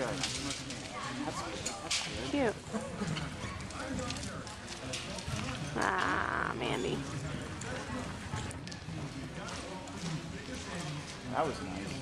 good. That's good. That's good. Cute. Ah, Mandy. That was nice.